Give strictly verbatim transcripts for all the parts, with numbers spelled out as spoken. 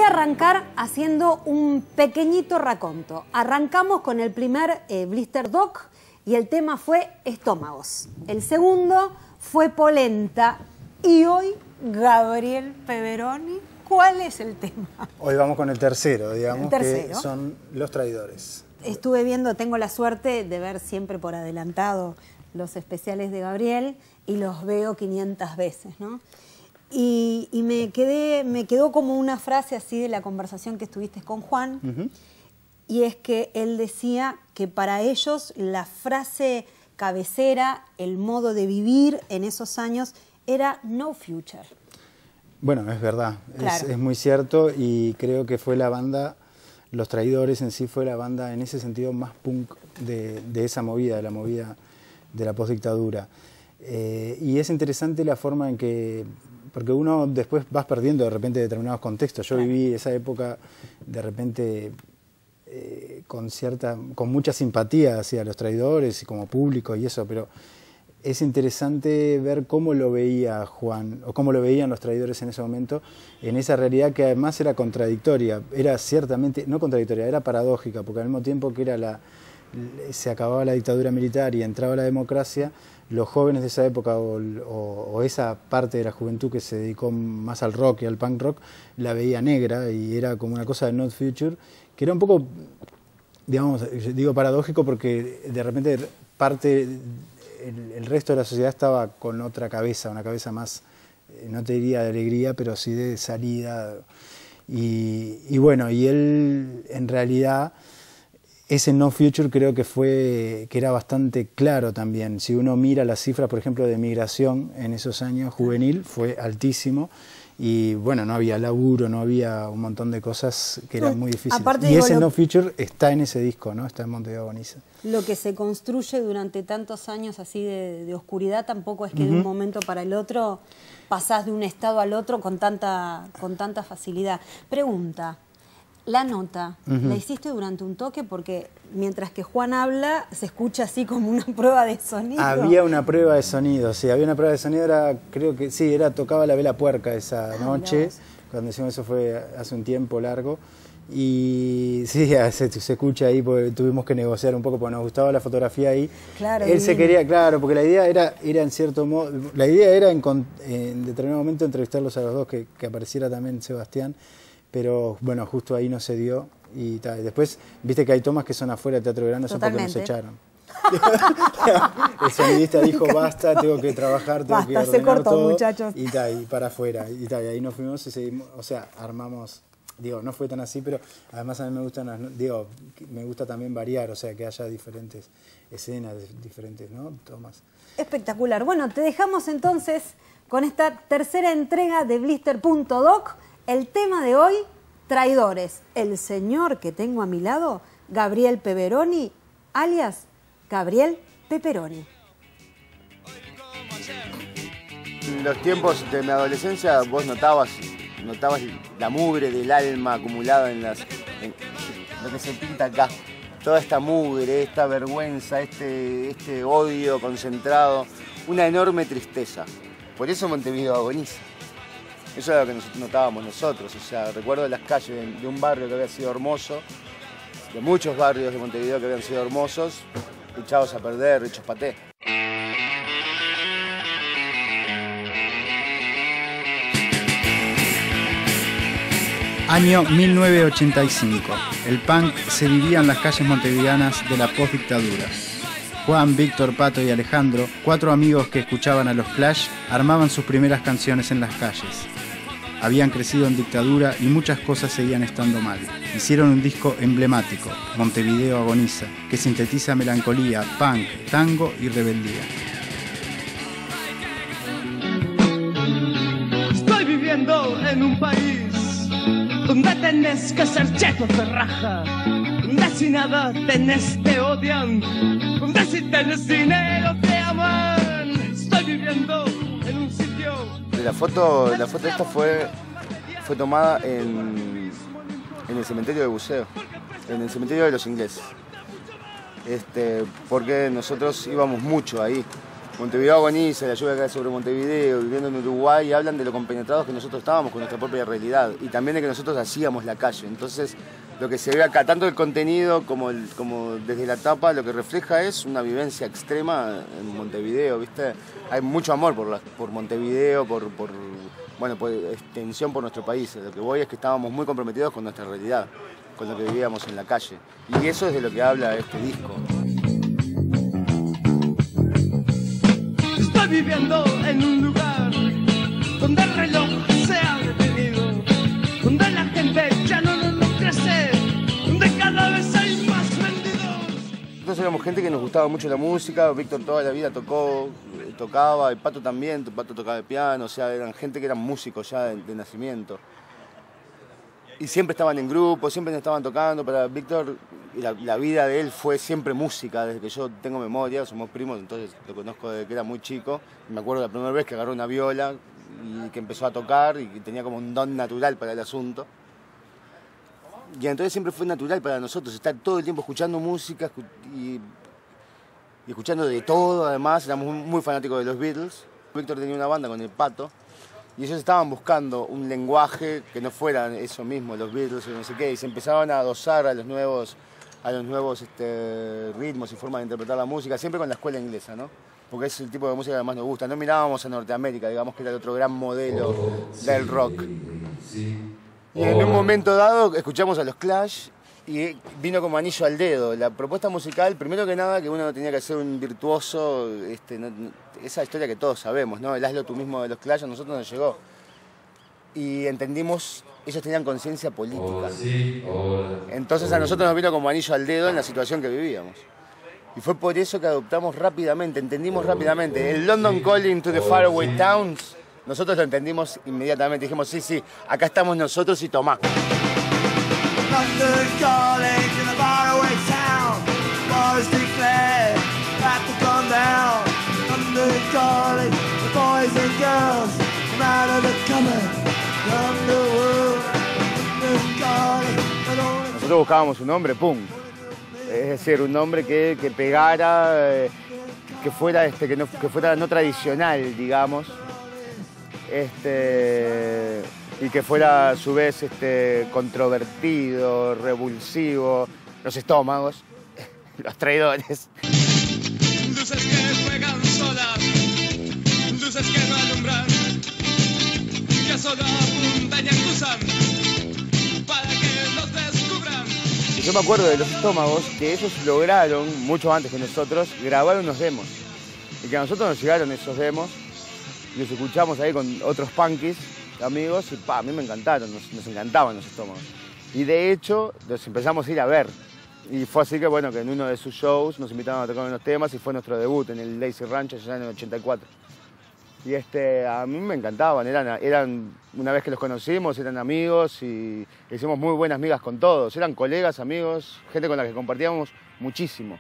a arrancar haciendo un pequeñito raconto. Arrancamos con el primer eh, Blister Doc y el tema fue estómagos. El segundo fue polenta y hoy Gabriel Peperoni. ¿Cuál es el tema? Hoy vamos con el tercero, digamos, el tercero. Que son los traidores. Estuve viendo, tengo la suerte de ver siempre por adelantado los especiales de Gabriel y los veo quinientas veces, ¿no? Y, y me, quedé, me quedó como una frase así de la conversación que estuviste con Juan, uh-huh. Y es que él decía que para ellos la frase cabecera, el modo de vivir en esos años era no future. Bueno, es verdad, claro. es, es muy cierto y creo que fue la banda, Los Traidores en sí fue la banda en ese sentido más punk de, de esa movida, de la movida de la postdictadura. Eh, y es interesante la forma en que, porque uno después vas perdiendo de repente determinados contextos. Yo claro. viví esa época de repente eh, con cierta, con mucha simpatía hacia Los Traidores y como público y eso, pero es interesante ver cómo lo veía Juan, o cómo lo veían Los Traidores en ese momento, en esa realidad que además era contradictoria, era ciertamente, no contradictoria, era paradójica, porque al mismo tiempo que era la, se acababa la dictadura militar y entraba la democracia, los jóvenes de esa época o, o, o esa parte de la juventud que se dedicó más al rock y al punk rock, la veía negra y era como una cosa de not future, que era un poco, digamos, digo paradójico porque de repente parte... El, el resto de la sociedad estaba con otra cabeza, una cabeza más, eh, no te diría de alegría, pero sí de salida. Y, y bueno, y él en realidad, ese no future creo que fue, que era bastante claro también. Si uno mira las cifras, por ejemplo, de migración en esos años juvenil, fue altísimo. Y bueno, no había laburo, no había un montón de cosas que eran muy difíciles. Aparte, y digo, ese lo, no future está en ese disco, ¿no? Está en Montevideo Agoniza. Lo que se construye durante tantos años así de, de oscuridad tampoco es que uh-huh. de un momento para el otro pasás de un estado al otro con tanta, con tanta facilidad. Pregunta, la nota, uh-huh. ¿la hiciste durante un toque? Porque mientras que Juan habla, se escucha así como una prueba de sonido. Había una prueba de sonido, sí, había una prueba de sonido, era, creo que sí, era tocaba la Vela Puerca esa ah, noche, cuando hicimos eso fue hace un tiempo largo, y sí, se, se escucha ahí, porque tuvimos que negociar un poco, porque nos gustaba la fotografía ahí. Claro, Él se quería, claro, porque la idea era, era en cierto modo, la idea era en, en determinado momento entrevistarlos a los dos, que, que apareciera también Sebastián, pero bueno, justo ahí no se dio. Y tal. Después, viste que hay tomas que son afuera del Teatro Verano, son porque nos echaron. El sonidista dijo, basta, tengo que trabajar, tengo basta, que ordenar se cortó, todo, muchachos. Y, tal, y para afuera. Y, tal, y ahí nos fuimos y seguimos, o sea, armamos, digo, no fue tan así, pero además a mí me gustan, digo, me gusta también variar, o sea, que haya diferentes escenas, diferentes, ¿no? Tomas. Espectacular. Bueno, te dejamos entonces con esta tercera entrega de Blister punto doc. El tema de hoy, traidores. El señor que tengo a mi lado, Gabriel Peperoni, alias Gabriel Peperoni. En los tiempos de mi adolescencia vos notabas, notabas la mugre del alma acumulada en, las, en lo que se pinta acá. Toda esta mugre, esta vergüenza, este, este odio concentrado, una enorme tristeza. Por eso Montevideo agoniza. Eso es lo que notábamos nosotros, o sea, recuerdo las calles de, de un barrio que había sido hermoso, de muchos barrios de Montevideo que habían sido hermosos, echados a perder, hechos paté. Año mil novecientos ochenta y cinco. El punk se vivía en las calles montevideanas de la postdictadura. Juan, Víctor, Pato y Alejandro, cuatro amigos que escuchaban a los Clash, armaban sus primeras canciones en las calles. Habían crecido en dictadura y muchas cosas seguían estando mal. Hicieron un disco emblemático, Montevideo Agoniza, que sintetiza melancolía, punk, tango y rebeldía. Estoy viviendo en un país donde tenés que ser cheto de raja, donde si nada tenés te odian, donde si tenés dinero te aman. Estoy viviendo en un sitio... La foto, la foto esta fue, fue tomada en, en el cementerio de Buceo, en el cementerio de los ingleses. Este, porque nosotros íbamos mucho ahí Montevideo agoniza, la lluvia cae sobre Montevideo, viviendo en Uruguay, y hablan de lo compenetrados que nosotros estábamos con nuestra propia realidad y también de que nosotros hacíamos la calle. Entonces, lo que se ve acá, tanto el contenido como, el, como desde la tapa, lo que refleja es una vivencia extrema en Montevideo, ¿viste? Hay mucho amor por, la, por Montevideo, por, por, bueno, por extensión por nuestro país. Lo que voy es que estábamos muy comprometidos con nuestra realidad, con lo que vivíamos en la calle. Y eso es de lo que habla este disco. Estoy viviendo en un lugar donde el reloj se ha detenido, donde la gente ya no nos crece, donde cada vez hay más vendidos. Nosotros éramos gente que nos gustaba mucho la música, Víctor toda la vida tocó, tocaba, el Pato también, el Pato tocaba el piano, o sea, eran gente que eran músicos ya de, de nacimiento. Y siempre estaban en grupo, siempre estaban tocando. Para Víctor, la, la vida de él fue siempre música, desde que yo tengo memoria, somos primos, entonces lo conozco desde que era muy chico. Me acuerdo la primera vez que agarró una viola y que empezó a tocar y que tenía como un don natural para el asunto. Y entonces siempre fue natural para nosotros estar todo el tiempo escuchando música y, y escuchando de todo, además, éramos muy fanáticos de los Beatles. Víctor tenía una banda con el Pato. Y ellos estaban buscando un lenguaje que no fuera eso mismo, los Beatles y no sé qué, y se empezaban a adosar a los nuevos, a los nuevos este, ritmos y formas de interpretar la música, siempre con la escuela inglesa, ¿no? Porque es el tipo de música que más nos gusta. No mirábamos a Norteamérica, digamos que era el otro gran modelo del rock. Y en un momento dado escuchamos a los Clash y vino como anillo al dedo. La propuesta musical, primero que nada, que uno no tenía que ser un virtuoso, este, no, esa historia que todos sabemos, ¿no? El hazlo tú mismo de los Clash a nosotros nos llegó. Y entendimos, ellos tenían conciencia política. Entonces a nosotros nos vino como anillo al dedo en la situación que vivíamos. Y fue por eso que adoptamos rápidamente, entendimos rápidamente. El London Calling to the Faraway Towns, nosotros lo entendimos inmediatamente. Dijimos, sí, sí, acá estamos nosotros y tomá. London calling to the faraway town. Boys declare that the gun down. London calling the boys and girls from out of the cupboard. London world. London calling. Nosotros buscábamos un nombre, pum. Es decir, un nombre que, que pegara, eh, que fuera este, que no, que fuera no tradicional, digamos. Este. Y que fuera a su vez este, controvertido, revulsivo, los estómagos, los traidores. Luces que juegan solas, luces que no alumbran, que solo apuntan y acusan para que los descubran. Y yo me acuerdo de los estómagos que ellos lograron, mucho antes que nosotros, grabar unos demos. Y que a nosotros nos llegaron esos demos, y los escuchamos ahí con otros punkis, amigos, y pa, a mí me encantaron, nos, nos encantaban los estómagos. Y de hecho, los empezamos a ir a ver. Y fue así que, bueno, que en uno de sus shows nos invitaron a tocar unos temas y fue nuestro debut en el Lazy Ranch allá en el ochenta y cuatro. Y este, a mí me encantaban, eran, eran, una vez que los conocimos, eran amigos y hicimos muy buenas migas con todos. Eran colegas, amigos, gente con la que compartíamos muchísimo.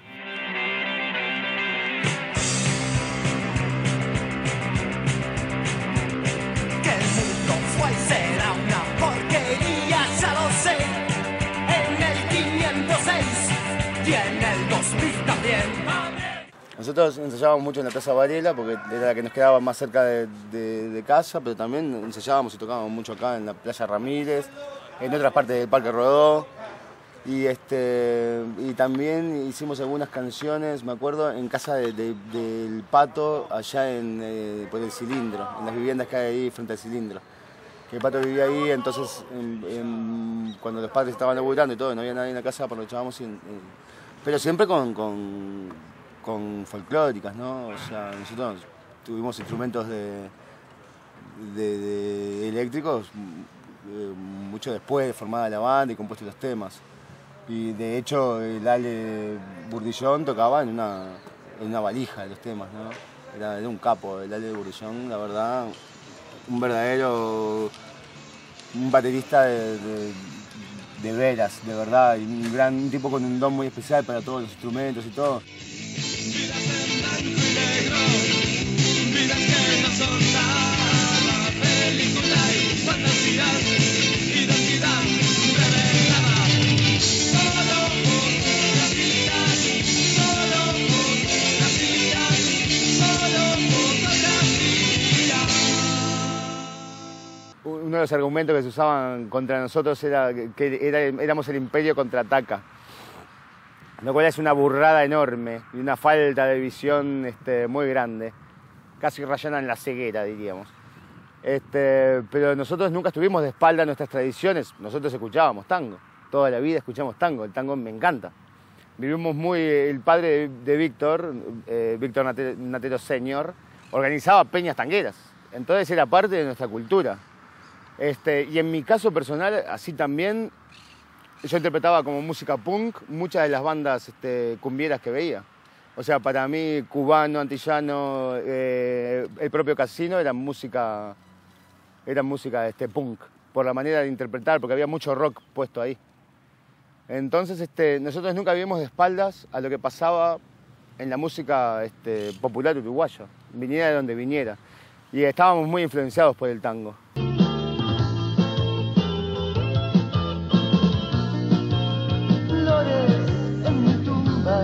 Nosotros ensayábamos mucho en la Plaza Varela porque era la que nos quedaba más cerca de, de, de casa, pero también ensayábamos y tocábamos mucho acá en la Playa Ramírez, en otras partes del Parque Rodó. Y, este, y también hicimos algunas canciones, me acuerdo, en casa de, de, del Pato, allá en, eh, por el Cilindro, en las viviendas que hay ahí frente al Cilindro. Que el Pato vivía ahí, entonces en, en, cuando los padres estaban laburando y todo, no había nadie en la casa, aprovechábamos. Y, y, pero siempre con, con, con folclóricas, ¿no? O sea, nosotros tuvimos instrumentos de, de, de eléctricos eh, mucho después de formada la banda y compuestos los temas. Y de hecho el Ale Burdillón tocaba en una, en una valija de los temas, ¿no? Era, era un capo, el Ale Burdillón, la verdad, un verdadero, un baterista de, de, de veras, de verdad, y un gran un tipo con un don muy especial para todos los instrumentos y todo. Vidas en blanco y negro, vidas que no son nada, película y fantasía, identidad revelada. Solo por las vidas, solo por las vidas, los argumentos que se usaban contra nosotros era que era, éramos el imperio contraataca, lo cual es una burrada enorme y una falta de visión este, muy grande, casi rayana en la ceguera, diríamos. Este, pero nosotros nunca estuvimos de espalda a nuestras tradiciones, nosotros escuchábamos tango, toda la vida escuchamos tango, el tango me encanta. Vivimos muy, el padre de, de Víctor, eh, Víctor Natero, Natero Senior, organizaba peñas tangueras, entonces era parte de nuestra cultura. Este, y en mi caso personal, así también, yo interpretaba como música punk muchas de las bandas este, cumbieras que veía. O sea, para mí, cubano, antillano, eh, el propio Casino era música, era música este, punk, por la manera de interpretar, porque había mucho rock puesto ahí. Entonces, este, nosotros nunca vivimos de espaldas a lo que pasaba en la música este, popular uruguaya, viniera de donde viniera. Y estábamos muy influenciados por el tango. Flores en mi tumba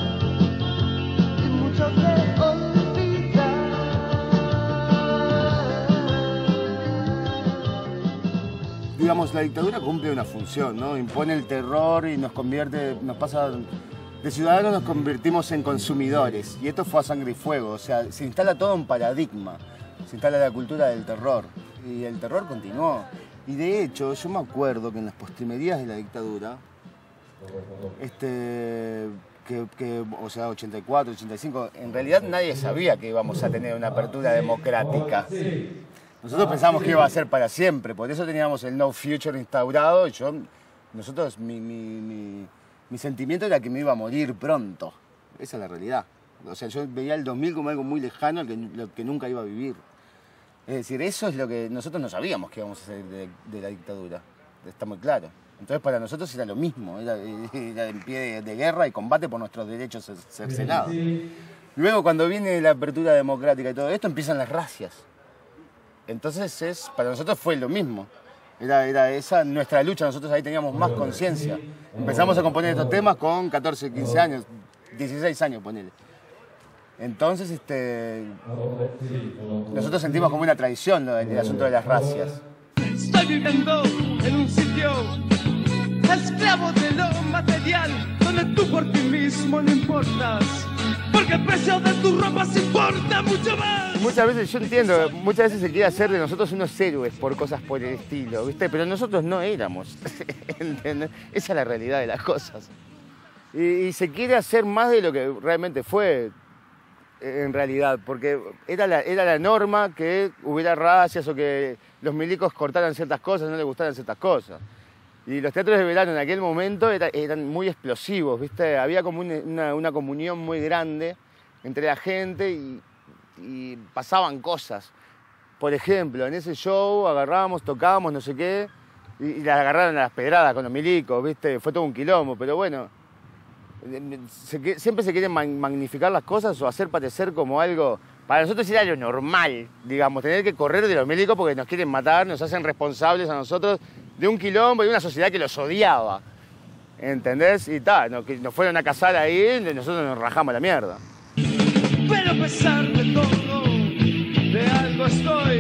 y mucho que olvidar. Digamos, la dictadura cumple una función, ¿no? Impone el terror y nos convierte, nos pasa, de ciudadanos nos convertimos en consumidores. Y esto fue a sangre y fuego, o sea, se instala todo un paradigma, se instala la cultura del terror. Y el terror continuó. Y de hecho, yo me acuerdo que en las postrimerías de la dictadura, este, que, que, o sea, ochenta y cuatro, ochenta y cinco, en realidad nadie sabía que íbamos a tener una apertura democrática. Nosotros pensábamos que iba a ser para siempre, por eso teníamos el No Future instaurado y yo, nosotros, mi, mi, mi, mi sentimiento era que me iba a morir pronto. Esa es la realidad. O sea, yo veía el dos mil como algo muy lejano, que, lo que nunca iba a vivir. Es decir, eso es lo que nosotros no sabíamos que íbamos a hacer de, de la dictadura. Está muy claro. Entonces para nosotros era lo mismo, era, era en pie de, de guerra y combate por nuestros derechos cercenados. Luego cuando viene la apertura democrática y todo esto, empiezan las racias. Entonces es, para nosotros fue lo mismo. Era, era esa nuestra lucha, nosotros ahí teníamos más conciencia. Empezamos a componer estos temas con catorce, quince años, dieciséis años, ponele. Entonces este, nosotros sentimos como una traición ¿no? el, el asunto de las racias. Estoy viviendo en un sitio esclavo de lo material, donde tú por ti mismo no importas, porque el precio de tus ropas importa mucho más. Muchas veces, yo entiendo, muchas veces se quiere hacer de nosotros unos héroes por cosas por el estilo, ¿viste? Pero nosotros no éramos, ¿entendés? Esa es la realidad de las cosas. Y, y se quiere hacer más de lo que realmente fue, en realidad, porque era la, era la norma que hubiera racias o que los milicos cortaran ciertas cosas, no les gustaran ciertas cosas. Y los teatros de verano en aquel momento era, eran muy explosivos, ¿viste? Había como una, una, una comunión muy grande entre la gente y, y pasaban cosas. Por ejemplo, en ese show agarrábamos, tocábamos, no sé qué, y, y las agarraron a las pedradas con los milicos, ¿viste? Fue todo un quilombo, pero bueno, se, siempre se quieren magnificar las cosas o hacer parecer como algo... Para nosotros era lo normal, digamos, tener que correr de los milicos porque nos quieren matar, nos hacen responsables a nosotros de un quilombo y de una sociedad que los odiaba, ¿entendés? Y tal, nos, nos fueron a cazar ahí y nosotros nos rajamos la mierda. Pero a pesar de todo, de algo estoy